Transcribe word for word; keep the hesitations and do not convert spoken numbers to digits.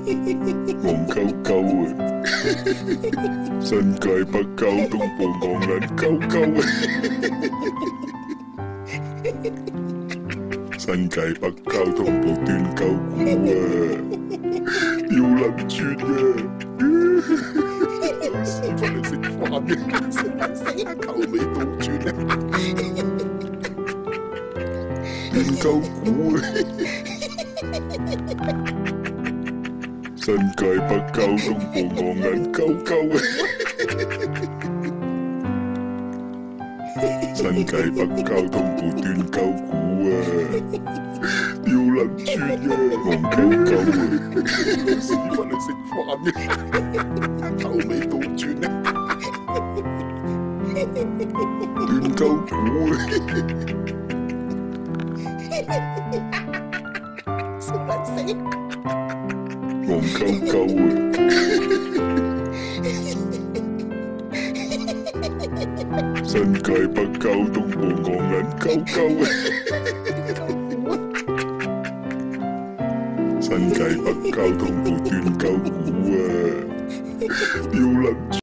戇鳩鳩啊！新界北交通部戇撚鳩鳩啊！新界北交通部斷鳩股啊！吊撚轉啊！屎忽嚟食飯嘅，食撚死啊！口味倒轉啊！斷鳩股啊！新界北交通部戇撚鳩鳩啊！新界北交通部斷鳩股啊！吊撚轉啊！戇鳩鳩啊！屎忽嚟食飯嘅，口味倒轉啊！斷鳩股啊！食撚死！戇鳩鳩啊！新界北交通部戇撚鳩鳩啊！新界北交通部斷鳩股啊！吊撚